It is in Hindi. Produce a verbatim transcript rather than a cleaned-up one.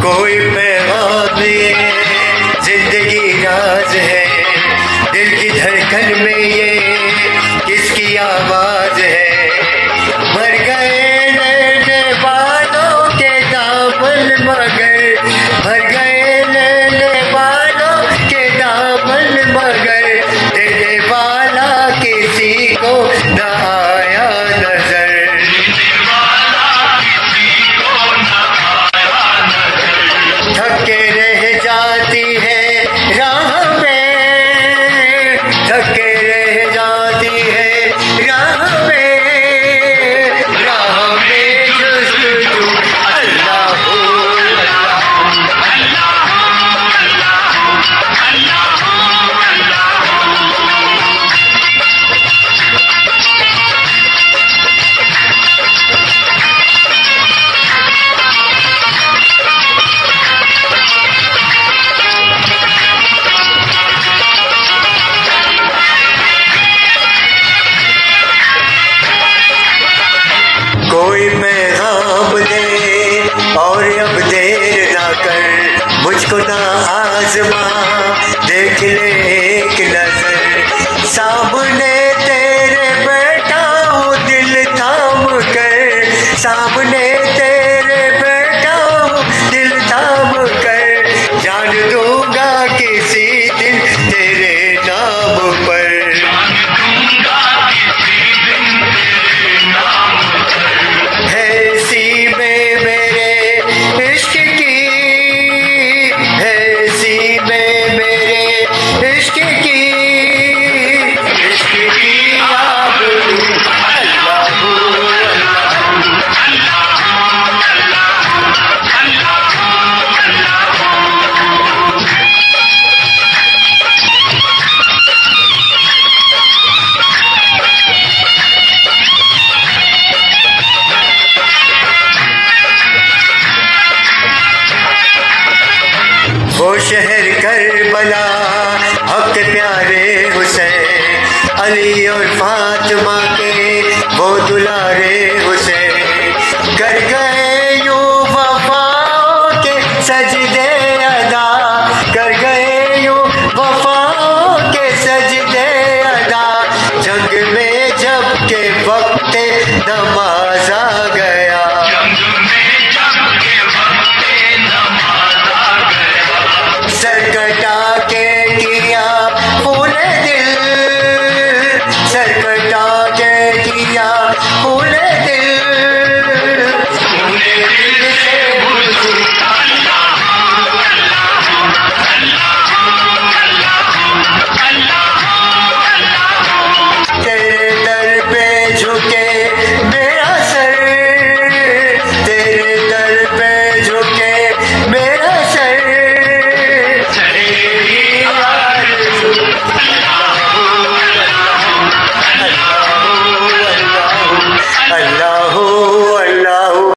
कोई पैगाम ये जिंदगी राज है, दिल की धड़कन में ये किसकी आवाज है। मर गए लेने वालों के दामन मगर, मर गए लेने वालों के दामन मगर, देने वाला किसी को न आया नजर। थके रह जाती है राह में, थके रह जाती है राह में, राह में जुस्तजू अल्लाह कोई पैगाम दे और अब देर ना कर, मुझको ना आजमा, देख ले